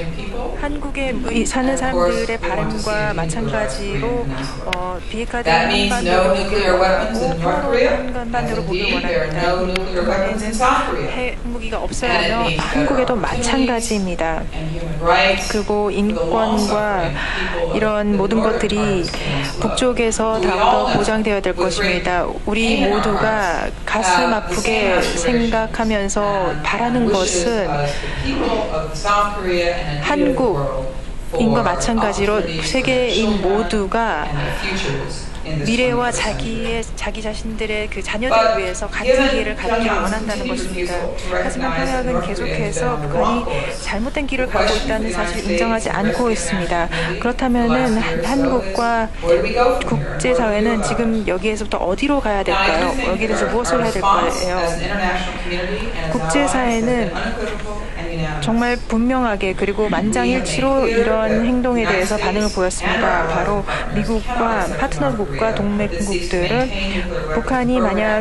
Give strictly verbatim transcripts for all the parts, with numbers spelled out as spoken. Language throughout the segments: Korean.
한국에 사는 사람들의 바람과 마찬가지로 어, 비핵화된 한반도를 보길 원하고 평화로운 한반도를 보길 원합니다. 한국에는 핵무기가 없어야 하며 한국에도 마찬가지입니다. 그리고 인권과 이런 모든 것들이 북쪽에서 더욱더 보장되어야 될 것입니다. 우리 모두가 가슴 아프게 생각하면서 바라는 것은 한국인과 마찬가지로 세계인 모두가 미래와 자기의 자기 자신들의 그 자녀들을 위해서 같은 기회를 갖기를 원한다는 것입니다. 하지만 평양은 계속해서 북한이 잘못된 길을 가고 있다는 사실을 인정하지 않고 있습니다. 그렇다면은 한국과 국제사회는 지금 여기에서부터 어디로 가야 될까요? 여기에 대해서 무엇을 해야 될 거예요? 국제사회는 정말 분명하게 그리고 만장일치로 이런 행동에 대해서 반응을 보였습니다. 바로 미국과 파트너국과 동맹국들은 북한이 만약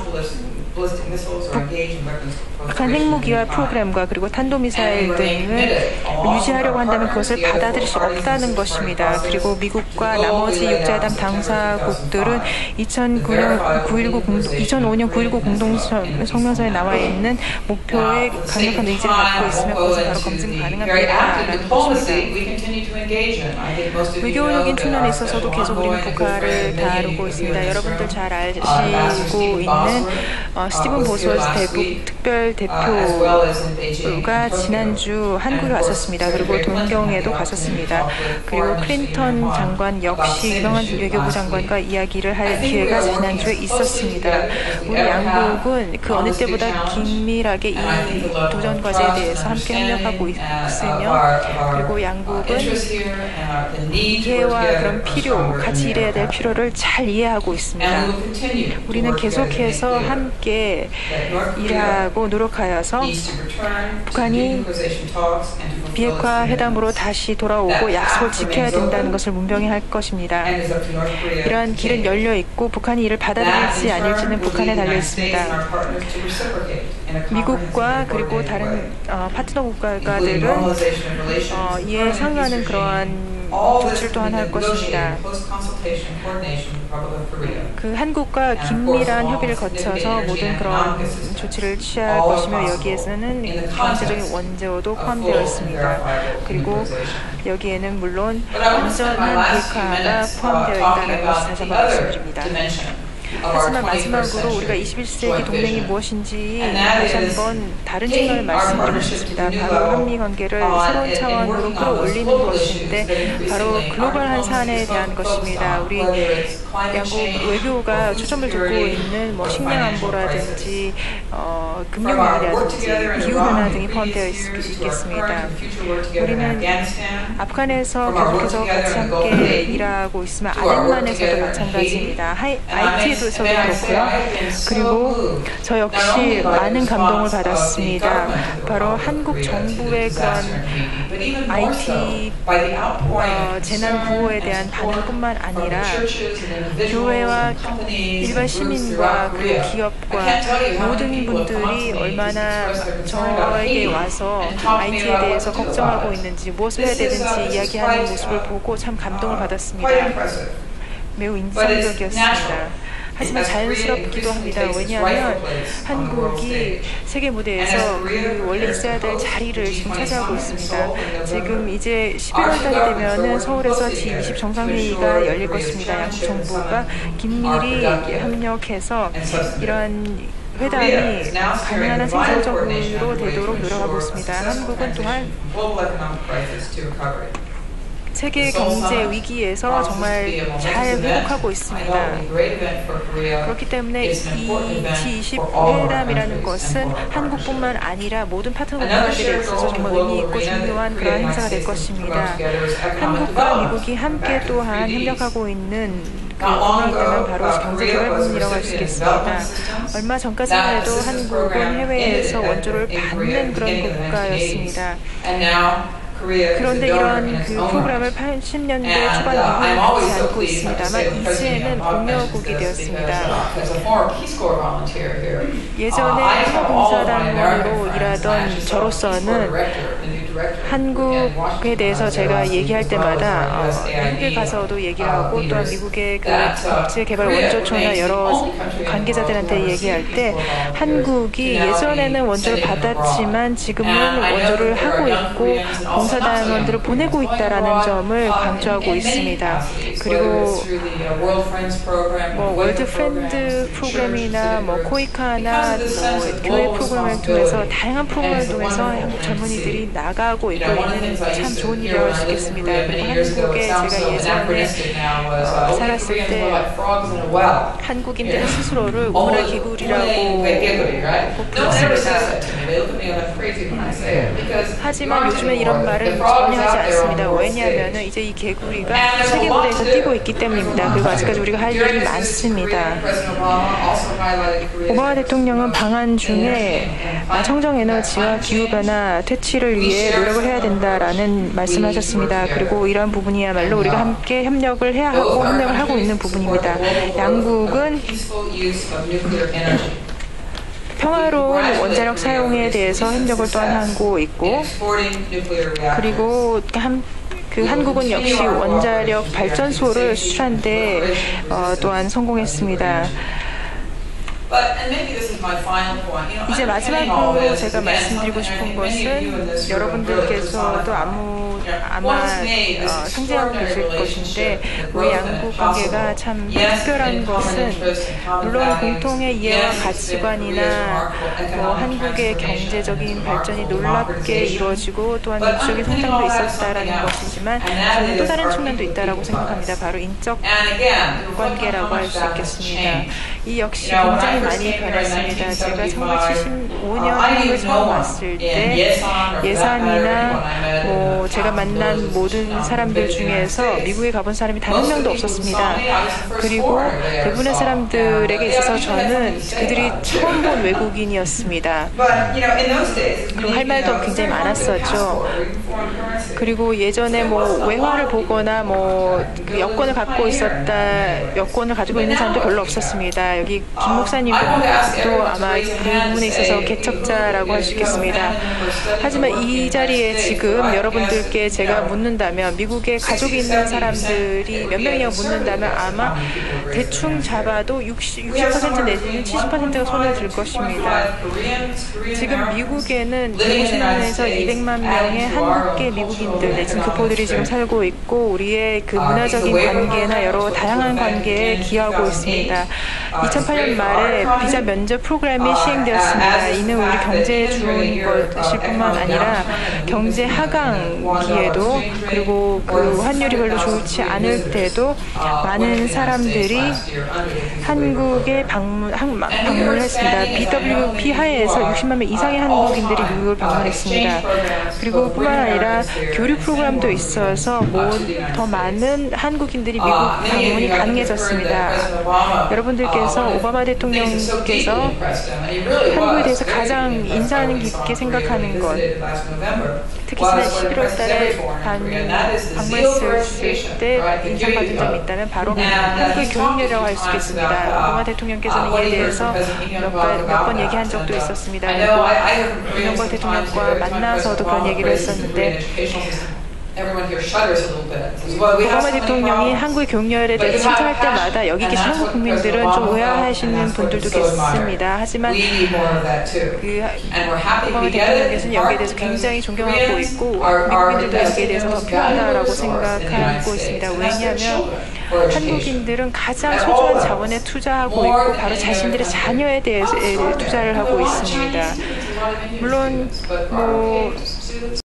북한 핵무기와 프로그램과 그리고 탄도미사일 등을 유지하려고 한다면 그것을 받아들일 수 없다는 것입니다. 그리고 미국과 나머지 육자회담 당사국들은 이천구 년 구일구 공동성명서에 나와 있는 목표에 강력한 의지를 갖고 있으며 그것은 바로 검증 가능합니다라는 것입니다. 외교적인 측면에 있어서도 계속 우리는 북한을 다루고 있습니다. 여러분들 잘 아시고 있는 어, 스티븐 보스워스 대북 특별 대표가 지난주 한국에 왔었습니다. 그리고 동경에도 갔었습니다. 그리고 클린턴 장관 역시 유명한 외교부 장관과 이야기를 할 기회가 지난주에 있었습니다. 우리 양국은 그 어느 때보다 긴밀하게 이 도전 과제에 대해서 함께 협력하고 있으며 그리고 양국은 이해와 그런 필요, 같이 일해야 될 필요를 잘 이해하고 있습니다. 우리는 계속해서 함께 일하고 노력하여서 북한이 비핵화 회담으로 다시 돌아오고 약속을 지켜야 된다는 것을 분명히 할 것입니다. 이러한 길은 열려 있고 북한이 이를 받아들일지 아닐지는 북한에 달려 있습니다. 미국과 그리고 다른 어, 파트너 국가들은 어, 이에 상응하는 그러한 조치를 또한 할 것입니다. 그 한국과 긴밀한 협의를 거쳐서 모든 그런 조치를 취할 것이며 여기에서는 경제적인 원조도 포함되어 있습니다. 그리고 여기에는 물론 안전한 비핵화가 포함되어 있다는 것을 다시 한번 말씀드립니다. 하지만 마지막으로 우리가 이십일 세기 동맹이 무엇인지 다시 한번 다른 측면을 말씀드리고 싶습니다. 바로 한미 관계를 새로운 차원으로 끌어올리는 것인데 바로 글로벌한 사안에 대한 것입니다. 우리 양국 외교가 초점을 두고 있는 뭐 식량 안보라든지 어, 금융위기라든지 기후변화 등이 포함되어 있, 있겠습니다. 우리는 아프간에서 계속해서 같이 함께 일하고 있으면 아덴만에서도 마찬가지입니다. 하이, 아이티에도 서도 그렇고요. 그리고 저 역시 많은 감동을 받았습니다. 바로 한국 정부의 그런 아이티 어, 재난 구호에 대한 반응뿐만 아니라 교회와 일반 시민과 그리고 기업과 모든 분들이 얼마나 저에게 와서 아이티에 대해서 걱정하고 있는지 무엇을 해야 되는지 이야기하는 모습을 보고 참 감동을 받았습니다. 매우 인상적이었습니다. 하지만 자연스럽기도 합니다. 왜냐하면 한국이 세계 무대에서 그 원래 있어야 될 자리를 지금 차지하고 있습니다. 지금 이제 십일월 달이 되면은 서울에서 지 이십 정상회의가 열릴 것입니다. 양국 정부가 긴밀히 협력해서 이러한 회담이 가능한 한 생산적으로 되도록 노력하고 있습니다. 한국은 또한 세계 경제 위기에서 정말 잘 회복하고 있습니다. 그렇기 때문에 이 지 이십 회담이라는 것은 한국뿐만 아니라 모든 파트너 국가들에 있어서 정말 의미 있고 중요한 그런 행사가 될 것입니다. 한국과 미국이 함께 또한 협력하고 있는 그 부분이 있다면 바로 경제개발부문이라고 할 수 있겠습니다. 얼마 전까지만 해도 한국은 해외에서 원조를 받는 그런 국가였습니다. 그런데 이런 그 프로그램을 팔십 년대 초반 이후에 받지 않고 있습니다만 이제는 공여국이 되었습니다. 예전에 한국봉사단으로 일하던 저로서는 한국에 대해서 제가 얘기할 때마다 어, 미국에 가서도 얘기를 하고 또한 미국의 그 국제개발 원조초나 여러 관계자들한테 얘기할 때 한국이 예전에는 원조를 받았지만 지금은 원조를 하고 있고 봉사단원들을 보내고 있다라는 점을 강조하고 있습니다. 그리고 뭐 월드 프렌드 프로그램이나 뭐 코이카나 뭐 교회 프로그램을 통해서 다양한 프로그램을 통해서 한국 젊은이들이 나가고 있고 있는 참 좋은 일이라고 할 수 있겠습니다. 그리고 한국에 제가 예전에 어, 살았을 때 한국인들은 스스로를 우물 개구리라고 불렀습니다. 하지만 요즘에 이런 말은 전혀 하지 않습니다. 왜냐하면 이제 이 개구리가 세계 무대에서 뛰고 있기 때문입니다. 그리고 아직까지 우리가 할 일이 많습니다. 오바마 대통령은 방안 중에 청정에너지와 기후변화 퇴치를 위해 노력을 해야 된다라는 말씀을 하셨습니다. 그리고 이러한 부분이야말로 우리가 함께 협력을 해야 하고 협력을 하고 있는 부분입니다. 양국은 평화로운 원자력 사용에 대해서 협력을 또한 하고 있고 그리고 한 그 한국은 역시 원자력 발전소를 수출하는데 어, 또한 성공했습니다. 이제 마지막으로 제가 말씀드리고 싶은 것은 여러분들께서도 아무, 아마 어, 상징하고 계실 것인데 우리 양국 관계가 참 특별한 것은 물론 공통의 이해와 가치관이나 뭐 한국의 경제적인 발전이 놀랍게 이루어지고 또한 민주적인 성장도 있었다라는 것이지만 저는 또 다른 측면도 있다라고 생각합니다. 바로 인적 관계라고 할 수 있겠습니다. 이 역시 굉장히 많이 변했습니다. 제가 천구백칠십오 년 한국에 처음 왔을 때 예산이나 뭐 제가 만난 모든 사람들 중에서 미국에 가본 사람이 단 한 명도 없었습니다. 그리고 대부분의 사람들에게 있어서 저는 그들이 처음 본 외국인이었습니다. 그리고 할 말도 굉장히 많았었죠. 그리고 예전에 뭐 외화를 보거나 뭐그 여권을 갖고 있었다, 여권을 가지고 있는 사람도 별로 없었습니다. 여기 김 목사님도 아마 그 부분에 있어서 개척자라고 할 수 있겠습니다. 하지만 이 자리에 지금 여러분들께 제가 묻는다면 미국에 가족이 있는 사람들이 몇 명이냐고 묻는다면 아마 대충 잡아도 육십, 육십 퍼센트 내지는 칠십 퍼센트가 손을 들 것입니다. 지금 미국에는 백오십만에서 이백만 명의 한국계 미국인들 내지는 교포들이 지금 살고 있고 우리의 그 문화적인 관계나 여러 다양한 관계에 기여하고 있습니다. 이천팔 년 말에 비자 면접 프로그램이 시행되었습니다. 이는 우리 경제에 좋은 것일 뿐만 아니라 경제 하강기에도 그리고 그 환율이 별로 좋지 않을 때도 많은 사람들이 한국에 방문, 한, 방문을 했습니다. 비더블유피 하에서 육십만 명 이상의 한국인들이 미국을 방문했습니다. 그리고 뿐만 아니라 교류 프로그램도 있어서 뭐 더 많은 한국인들이 미국 방문이 가능해졌습니다. 여러분들께서 오바마 대통령께서 한국에 대해서 가장 인상 깊게 생각하는 것, 특히 지난 십일월 달에 방문했을 때 인상받은 점이 있다면 바로 한국의 교육열이라고 할 수 있겠습니다. 오바마 대통령께서는 이에 대해서 몇 번 얘기한 적도 있었습니다. 그리고 이명박 대통령과 만나서도 그런 얘기를 했었는데 오바마 대통령이 한국의 교육열에 대해서 칭찬할 때마다 여기 계신 한국 국민들은 좀 의아하시는 분들도 계십니다. 하지만 그 오바마 대통령께서는 여기에 대해서 굉장히 존경하고 있고 미국인들도 여기에 대해서 더 필요하다고 생각하고 있습니다. 왜냐하면 한국인들은 가장 소중한 자원에 투자하고 있고 바로 자신들의 자녀에 대해서 투자를 하고 있습니다. 물론 뭐